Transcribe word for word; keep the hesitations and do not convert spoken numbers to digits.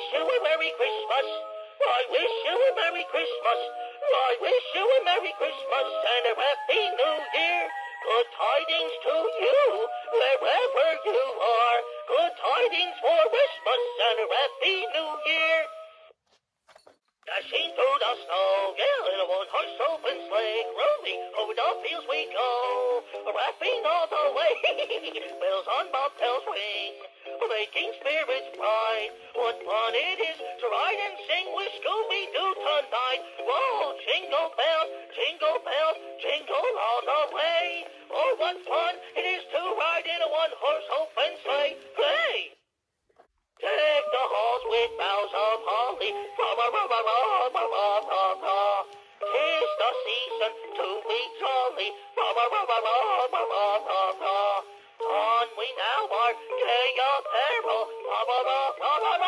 you a Merry Christmas. I wish you a Merry Christmas. I wish you a Merry Christmas and a Happy New Year. Good tidings to you, wherever you are. Good tidings for Christmas and a Happy New Year. Dashing through the snow, yeah, in a one-horse open sleigh, rolling over the fields we go, rapping all the way, bells on bobtails ring, making spirits bright. What fun it is to ride and sing with Scooby-Doo tonight. Whoa, jingle bells, jingle bells, jingle all the way. Oh, what fun it is to ride in a one-horse open sleigh. Hey! Deck the halls with boughs of holly, ra-ra-ra-ra-ra-ra-ra-ra-ra. 'Tis the season to be jolly, ra-ra-ra-ra-ra-ra-ra-ra-ra. On we now are gay apparel, ra-ra-ra-ra-ra-ra.